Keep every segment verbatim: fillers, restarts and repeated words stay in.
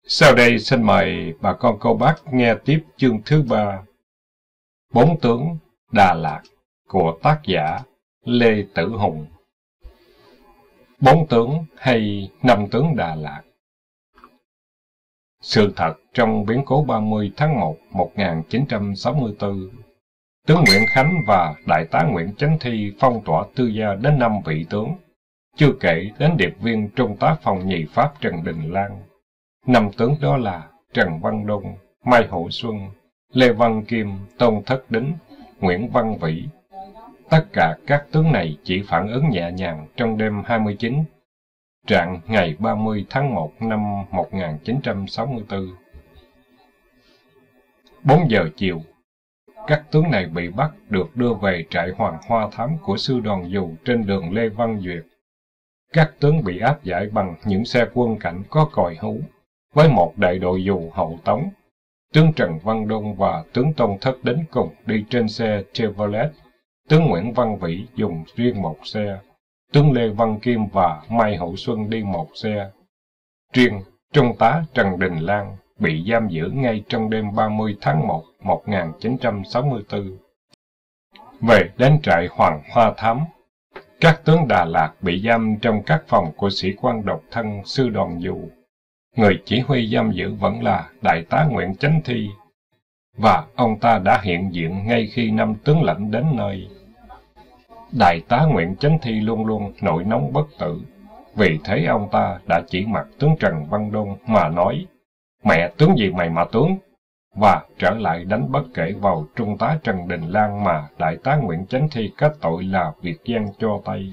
Sau đây xin mời bà con cô bác nghe tiếp chương thứ ba, Bốn tướng Đà Lạt của tác giả Lê Tử Hùng. Bốn tướng hay năm tướng Đà Lạt. Sự thật trong biến cố ba mươi tháng một năm một nghìn chín trăm sáu mươi tư, tướng Nguyễn Khánh và đại tá Nguyễn Chánh Thi phong tỏa tư gia đến năm vị tướng, chưa kể đến điệp viên trung tá phòng nhì Pháp Trần Đình Lan. Năm tướng đó là Trần Văn Đông, Mai Hậu Xuân, Lê Văn Kim, Tôn Thất Đính, Nguyễn Văn Vĩ. Tất cả các tướng này chỉ phản ứng nhẹ nhàng trong đêm hai mươi chín, rạng ngày ba mươi tháng một năm một nghìn chín trăm sáu mươi tư. Bốn giờ chiều, các tướng này bị bắt được đưa về trại Hoàng Hoa Thám của sư đoàn dù trên đường Lê Văn Duyệt. Các tướng bị áp giải bằng những xe quân cảnh có còi hú, với một đại đội dù hậu tống. Tướng Trần Văn Đông và tướng Tôn Thất Đính cùng đi trên xe Chevrolet, tướng Nguyễn Văn Vĩ dùng riêng một xe, tướng Lê Văn Kim và Mai Hậu Xuân đi một xe. Riêng trung tá Trần Đình Lan bị giam giữ ngay trong đêm ba mươi tháng một năm một nghìn chín trăm sáu mươi tư. Về đến trại Hoàng Hoa Thám, các tướng Đà Lạt bị giam trong các phòng của sĩ quan độc thân sư đoàn dù. Người chỉ huy giam giữ vẫn là đại tá Nguyễn Chánh Thi, và ông ta đã hiện diện ngay khi năm tướng lãnh đến nơi. Đại tá Nguyễn Chánh Thi luôn luôn nổi nóng bất tử, vì thế ông ta đã chỉ mặt tướng Trần Văn Đông mà nói: "Mẹ tướng gì mày mà tướng", và trở lại đánh bất kể vào trung tá Trần Đình Lan mà đại tá Nguyễn Chánh Thi kết tội là việc gian cho Tây.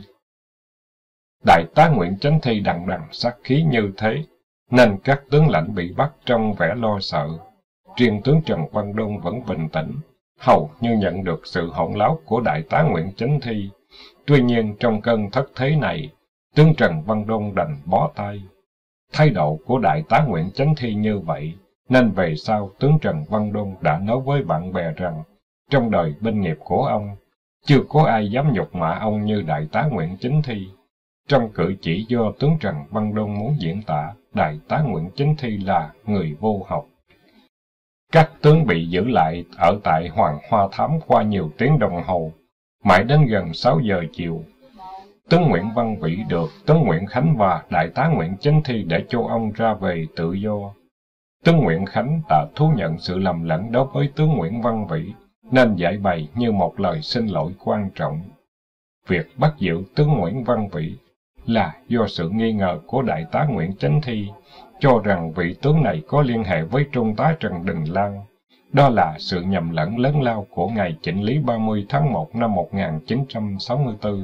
Đại tá Nguyễn Chánh Thi đằng đằng sát khí như thế, nên các tướng lãnh bị bắt trong vẻ lo sợ. Riêng tướng Trần Văn Đông vẫn bình tĩnh, hầu như nhận được sự hỗn láo của đại tá Nguyễn Chánh Thi. Tuy nhiên trong cơn thất thế này, tướng Trần Văn Đông đành bó tay. Thái độ của đại tá Nguyễn Chánh Thi như vậy, nên về sau tướng Trần Văn Đông đã nói với bạn bè rằng, trong đời binh nghiệp của ông, chưa có ai dám nhục mạ ông như đại tá Nguyễn Chánh Thi. Trong cử chỉ do tướng Trần Văn Đông muốn diễn tả, đại tá Nguyễn Chánh Thi là người vô học. Các tướng bị giữ lại ở tại Hoàng Hoa Thám qua nhiều tiếng đồng hồ, mãi đến gần sáu giờ chiều. Tướng Nguyễn Văn Vĩ được tướng Nguyễn Khánh và đại tá Nguyễn Chánh Thi để cho ông ra về tự do. Tướng Nguyễn Khánh đã thú nhận sự lầm lẫn đối với tướng Nguyễn Văn Vĩ, nên giải bày như một lời xin lỗi quan trọng. Việc bắt giữ tướng Nguyễn Văn Vĩ là do sự nghi ngờ của đại tá Nguyễn Chánh Thi, cho rằng vị tướng này có liên hệ với trung tá Trần Đình Lan. Đó là sự nhầm lẫn lớn lao của ngày chỉnh lý ba mươi tháng một năm một nghìn chín trăm sáu mươi tư.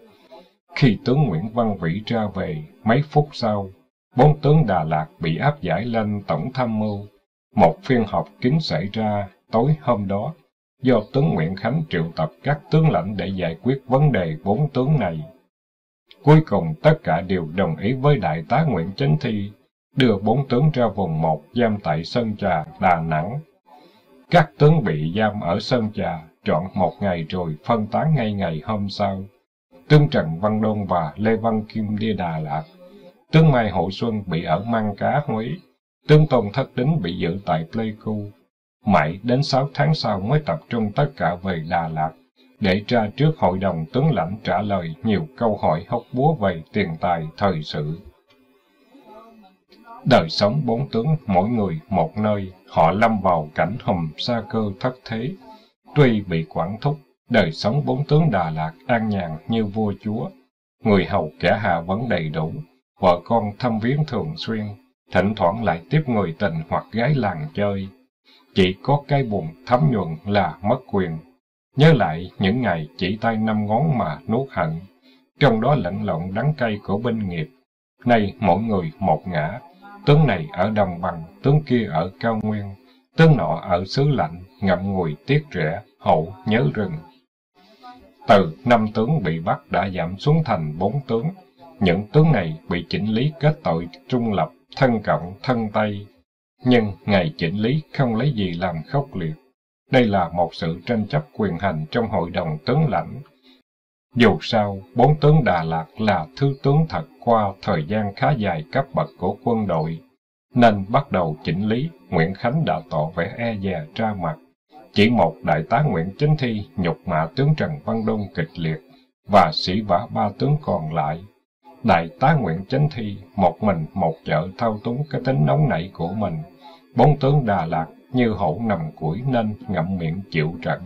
Khi tướng Nguyễn Văn Vĩ ra về, mấy phút sau, bốn tướng Đà Lạt bị áp giải lên tổng tham mưu. Một phiên họp kín xảy ra tối hôm đó, do tướng Nguyễn Khánh triệu tập các tướng lãnh để giải quyết vấn đề bốn tướng này. Cuối cùng tất cả đều đồng ý với đại tá Nguyễn Chánh Thi, đưa bốn tướng ra vùng một giam tại Sơn Trà, Đà Nẵng. Các tướng bị giam ở Sơn Trà trọn một ngày rồi phân tán ngay ngày hôm sau. Tướng Trần Văn Đông và Lê Văn Kim đi Đà Lạt. Tướng Mai Hậu Xuân bị ở Măng Cá, Huế. Tướng Tôn Thất Đính bị giữ tại Pleiku. Mãi đến sáu tháng sau mới tập trung tất cả về Đà Lạt, để ra trước hội đồng tướng lãnh trả lời nhiều câu hỏi hóc búa về tiền tài thời sự. Đời sống bốn tướng mỗi người một nơi, họ lâm vào cảnh hùm sa cơ thất thế. Tuy bị quản thúc, đời sống bốn tướng Đà Lạt an nhàn như vua chúa. Người hầu kẻ hạ vẫn đầy đủ, vợ con thăm viếng thường xuyên, thỉnh thoảng lại tiếp người tình hoặc gái làng chơi. Chỉ có cái buồn thấm nhuận là mất quyền. Nhớ lại những ngày chỉ tay năm ngón mà nuốt hận, trong đó lẫn lộn đắng cay của binh nghiệp. Nay mỗi người một ngã, tướng này ở đồng bằng, tướng kia ở cao nguyên, tướng nọ ở xứ lạnh, ngậm ngùi tiếc rẻ, hậu nhớ rừng. Từ năm tướng bị bắt đã giảm xuống thành bốn tướng. Những tướng này bị chỉnh lý kết tội trung lập, thân cộng, thân Tây. Nhưng ngày chỉnh lý không lấy gì làm khốc liệt. Đây là một sự tranh chấp quyền hành trong hội đồng tướng lãnh. Dù sao, bốn tướng Đà Lạt là thứ tướng thật qua thời gian khá dài cấp bậc của quân đội. nên bắt đầu chỉnh lý. Nguyễn Khánh đã tỏ vẻ e dè ra mặt. Chỉ một đại tá Nguyễn Chánh Thi nhục mạ tướng Trần Văn Đôn kịch liệt và sỉ vả ba tướng còn lại. Đại tá Nguyễn Chánh Thi một mình một chợ thao túng cái tính nóng nảy của mình. Bốn tướng Đà Lạt như hổ nằm củi nên ngậm miệng chịu trận.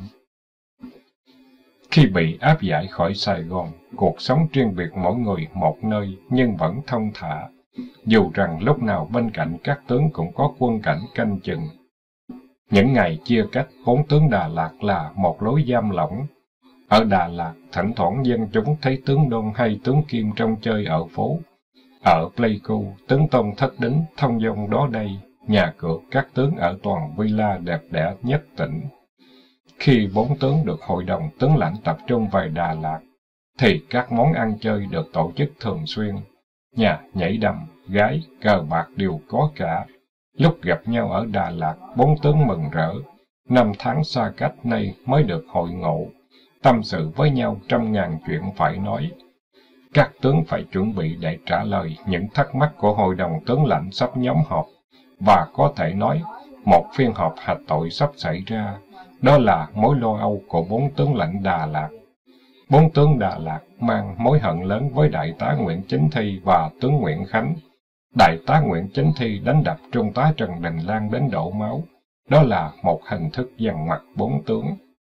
Khi bị áp giải khỏi Sài Gòn, cuộc sống riêng biệt mỗi người một nơi nhưng vẫn thông thả, dù rằng lúc nào bên cạnh các tướng cũng có quân cảnh canh chừng. Những ngày chia cách, bốn tướng Đà Lạt là một lối giam lỏng. Ở Đà Lạt, thỉnh thoảng dân chúng thấy tướng Đôn hay tướng Kim trong chơi ở phố. Ở Pleiku, tướng Tôn Thất Đính thông dong đó đây, nhà cửa các tướng ở toàn villa đẹp đẽ nhất tỉnh. Khi bốn tướng được hội đồng tướng lãnh tập trung về Đà Lạt, thì các món ăn chơi được tổ chức thường xuyên. Nhà nhảy đầm, gái, cờ bạc đều có cả. Lúc gặp nhau ở Đà Lạt, bốn tướng mừng rỡ. Năm tháng xa cách nay mới được hội ngộ, tâm sự với nhau trăm ngàn chuyện phải nói. Các tướng phải chuẩn bị để trả lời những thắc mắc của hội đồng tướng lãnh sắp nhóm họp, và có thể nói một phiên họp hạch tội sắp xảy ra. Đó là mối lo âu của bốn tướng lãnh Đà Lạt. Bốn tướng Đà Lạt mang mối hận lớn với đại tá Nguyễn Chánh Thi và tướng Nguyễn Khánh. Đại tá Nguyễn Chánh Thi đánh đập trung tá Trần Đình Lan đến đổ máu. Đó là một hình thức dằn mặt bốn tướng.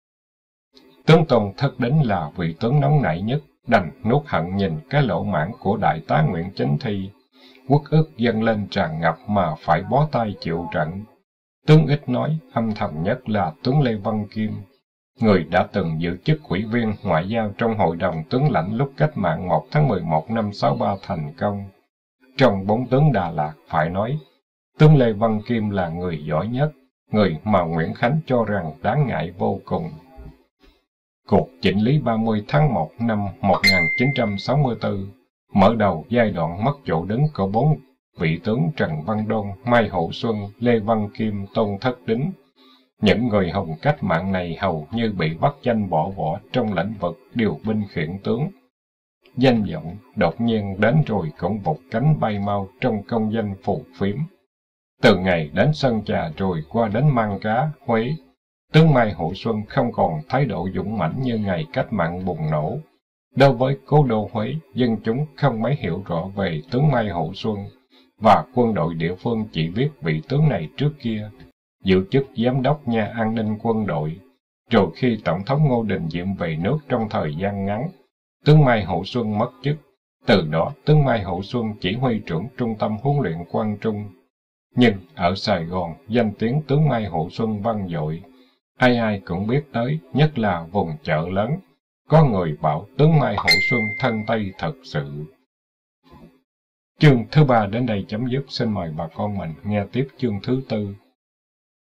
Tướng Tôn Thất Đính là vị tướng nóng nảy nhất, đành nuốt hận nhìn cái lỗ mãn của đại tá Nguyễn Chánh Thi. Uất ức dâng lên tràn ngập mà phải bó tay chịu trận. Tướng ít nói, âm thầm nhất là tướng Lê Văn Kim, người đã từng giữ chức ủy viên ngoại giao trong hội đồng tướng lãnh lúc cách mạng một tháng mười một năm sáu ba thành công. Trong bốn tướng Đà Lạt phải nói, tướng Lê Văn Kim là người giỏi nhất, người mà Nguyễn Khánh cho rằng đáng ngại vô cùng. Cuộc chỉnh lý ba mươi tháng một năm một nghìn chín trăm sáu mươi tư mở đầu giai đoạn mất chỗ đứng của bốn vị tướng Trần Văn Đôn, Mai Hậu Xuân, Lê Văn Kim, Tôn Thất Đính. Những người hùng cách mạng này hầu như bị bắt danh bỏ vỏ trong lĩnh vực điều binh khiển tướng. Danh vọng đột nhiên đến rồi cũng vụt cánh bay mau trong công danh phù phiếm. Từ ngày đến Sơn Trà rồi qua đến Mang Cá, Huế, tướng Mai Hậu Xuân không còn thái độ dũng mãnh như ngày cách mạng bùng nổ. Đối với cố đô Huế, dân chúng không mấy hiểu rõ về tướng Mai Hậu Xuân, và quân đội địa phương chỉ biết vị tướng này trước kia giữ chức giám đốc nhà an ninh quân đội, rồi khi Tổng thống Ngô Đình Diệm về nước trong thời gian ngắn, tướng Mai Hậu Xuân mất chức. Từ đó, tướng Mai Hậu Xuân chỉ huy trưởng trung tâm huấn luyện Quang Trung. Nhưng ở Sài Gòn, danh tiếng tướng Mai Hậu Xuân vang dội, ai ai cũng biết tới, nhất là vùng chợ lớn. Có người bảo tướng Mai Hậu Xuân thân Tây thật sự. Chương thứ ba đến đây chấm dứt. Xin mời bà con mình nghe tiếp chương thứ tư.